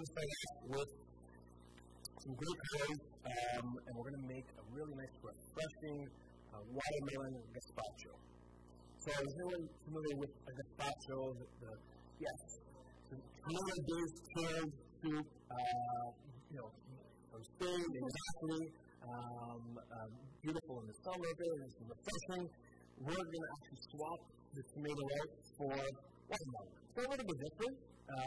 going to start off with some great curries, and we're going to make a really nice, refreshing watermelon gazpacho. So is anyone familiar with a gazpacho? Yes. Tomato-based chilled soup, from Spain, exactly. Beautiful in the summer, it's refreshing. We're going to actually swap the tomato out for watermelon. It's a little bit different.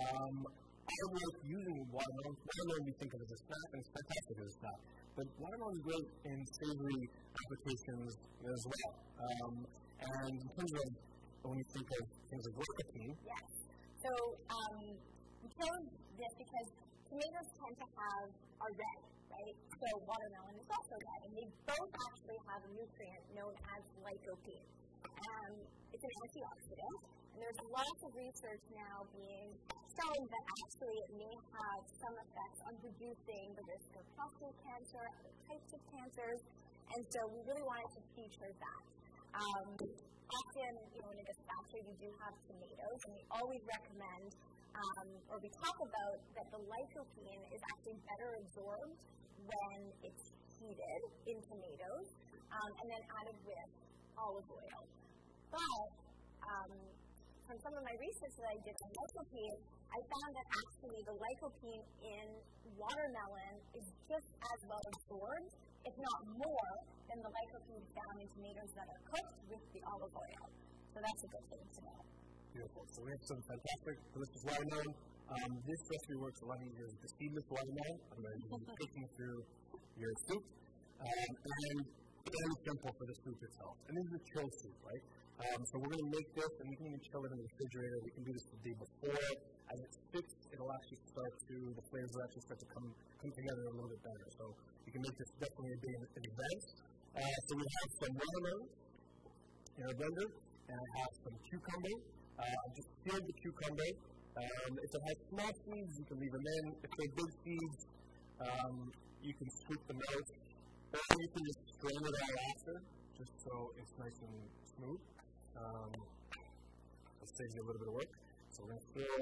I like using watermelon. Watermelon we think of as a snack, and it's fantastic as a snack. But watermelon is great in savory applications as well. And in terms of when you think of things like lycopene. Yes. So we chose this because tomatoes tend to are red, right? So watermelon is also red, and they both actually have a nutrient known as lycopene. It's an antioxidant, and there's lots of research now being shown that actually it may have some effects on reducing the risk of prostate cancer, other types of cancers, and so we really wanted to feature that. Often, in a gazpacho, you do have tomatoes, and we always recommend, or we talk about that the lycopene is actually better absorbed when it's heated in tomatoes, and then added with olive oil. But from some of my research that I did on lycopene, I found that actually the lycopene in watermelon is just as well absorbed, if not more, than the lycopene found in tomatoes that are cooked with the olive oil. So that's a good thing to know. Beautiful. So we have some fantastic delicious watermelon. This recipe works a lot easier with the seedless watermelon. I'm going to be picking through your soup. And very simple for the soup itself. And this is a chill soup, right? So we're going to make this, and we can even chill it in the refrigerator. We can do this the day before. As it sits, it'll actually the flavors will actually start to come together a little bit better. So you can make this definitely a day in advance. So we have some watermelon in our blender, and I have some cucumber. Just peel the cucumber. If it has small seeds, you can leave them in. If they're big seeds, you can scoop them out. Or you can just strain it all after, just so it's nice and smooth. It saves you a little bit of work. So we're going to fill.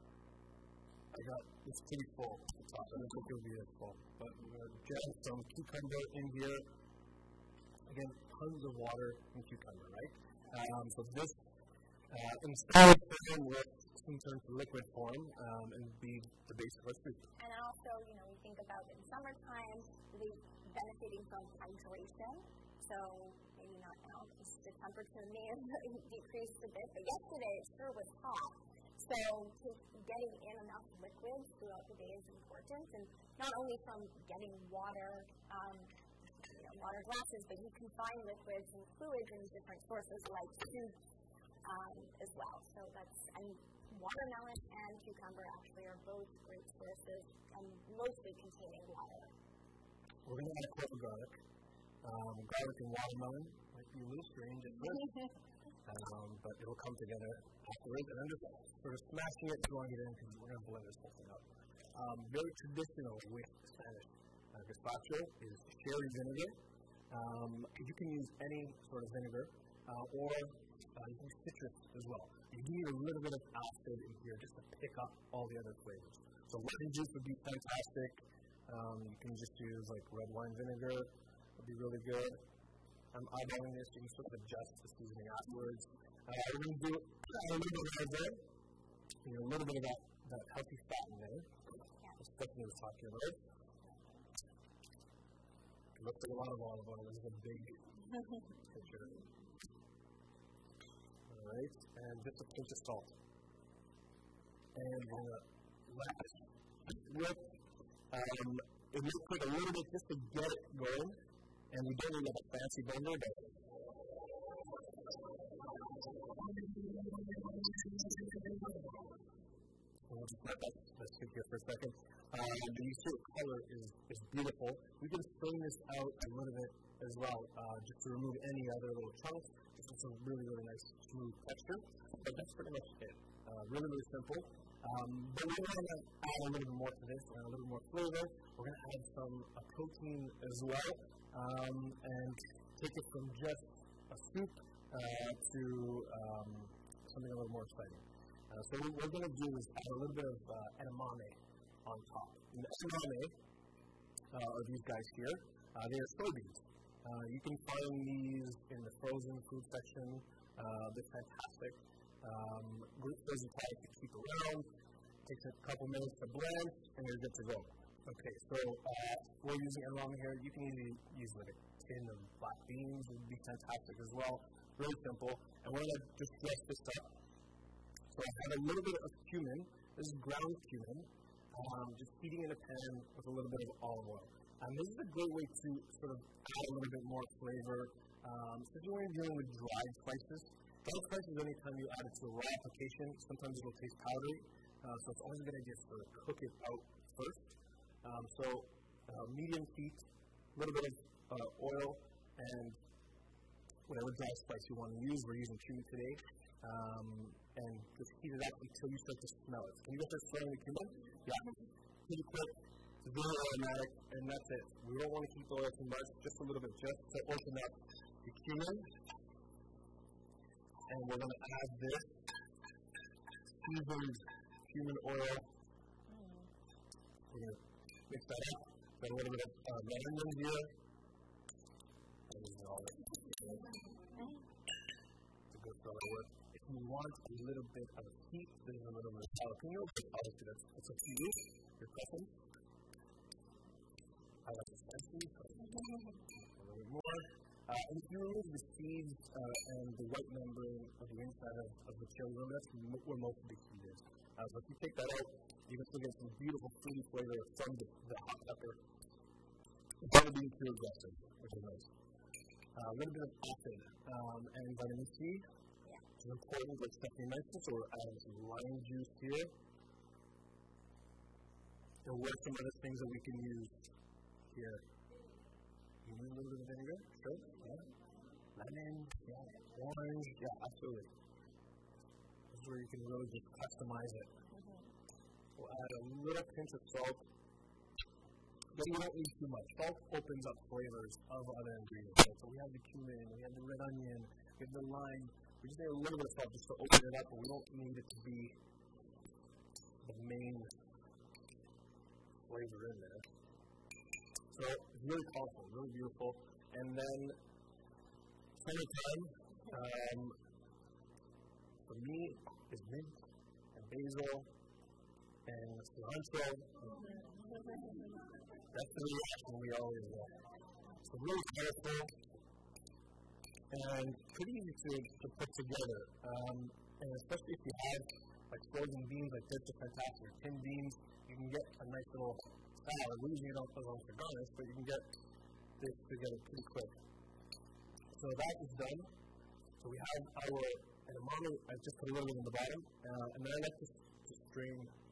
It's pretty full at the top. I don't think it'll be as full. But we're going to jam some cucumber in here. Again, tons of water in cucumber, right? So this, instead of filling with soon turn to liquid form and be the base of our soup. And also, we think about in summertime, really benefiting from hydration. So maybe not now because the temperature may have decreased a bit, but yesterday it sure was hot. So getting in enough liquids throughout the day is important, and not only from getting water, water glasses, but you can find liquids and fluids in different sources like soups as well. So and watermelon and cucumber actually are both great sources and mostly containing water. We're going to add a clove of garlic. Garlic and watermelon might be a little strange at first, but it'll come together afterwards. And I'm just sort of smashing it, throwing it in, because we're going to blend this whole thing up. Very traditional with Spanish gazpacho is sherry vinegar. You can use any sort of vinegar, or you can use citrus as well. You need a little bit of acid in here just to pick up all the other flavors. So lemon juice would be fantastic. You can just use like red wine vinegar. Would be really good. I'm eyeballing this. You can sort of adjust the seasoning afterwards. We're going to do a little bit of olive oil. A little bit of that healthy fat in there. That's definitely was talking about. Looks like a lot of olive oil. This is a big picture. All right, and just a pinch of salt. And we're going to let this whip. It may take a little bit just to get it going, and we don't need a fancy blender, but we'll just let that sit here for a second. The soup color is beautiful. We can strain this out a little bit as well, just to remove any other little chunks. It's a really, really nice smooth texture, but that's pretty much it. Really, really simple. But we want to add a little bit more to this and a little more flavor. We're going to add some protein as well, and take it from just a soup to something a little more exciting. So what we're going to do is add a little bit of edamame on top. And the edamame are these guys here. They are soybeans. You can find these in the frozen food section. They're fantastic. Great frozen product to keep around. Takes a couple minutes to blend, and you're good to go. Okay, so we're using edamame here. You can easily use like a tin of black beans. It would be fantastic as well. Really simple. And we're going to just dress this up. So I have a little bit of cumin. This is ground cumin. Just heating in a pan with a little bit of olive oil. This is a great way to sort of add a little bit more flavor. Especially when you're dealing with dried spices. Dried spices, anytime you add it to a raw application, sometimes it'll taste powdery. So it's always a good idea to sort of cook it out first. Medium heat, a little bit of oil, and whatever dry spice you want to use. We're using cumin today. And just heat it up until you start to smell it. Can you guys start smelling the cumin? Yeah. Pretty quick. It's very aromatic, and that's it. We don't want to keep the oil too much, just a little bit, just to open up the cumin. And we're going to add this seasoned cumin oil. We're going to mix that up. Got a little bit of red onion here. It's a good fellow work. If you want a little bit of heat, there's a little bit of jalapeno. Obviously, that's up to you. Your preference. I like it spicy. A little bit more. And if you remove the seeds and the white membrane of the inside of the chili, that's where most of the heat is. So if you take that out, you can still get some beautiful fruity flavor from the hot pepper. Without it being too aggressive, which is nice. A little bit of acid and vitamin C, which is important, like Stephanie mentioned, so we're adding some lime juice here. There were some other things that we can use here. You need a little bit of vinegar? Sure. Yeah. Lemon, yeah. Orange, yeah, absolutely. This is where you can really just customize it. We'll add a little pinch of salt. But we don't need too much. Salt opens up flavors of other ingredients. Right? So we have the cumin, we have the red onion, we have the lime. We just need a little bit of salt just to open it up, but we don't need it to be the main flavor in there. So it's really colorful, really beautiful. And then summertime, for me, is mint and basil and cilantro. That's the reaction we always get. So really colorful and pretty easy to put together. And especially if you have like frozen beans like this, are fantastic. Tinned beans, you can get a nice little salad. We usually don't put those for garnish, but you can get this together pretty quick. So that is done. So we have our edamame. I just put a little bit in the bottom, and then I like to strain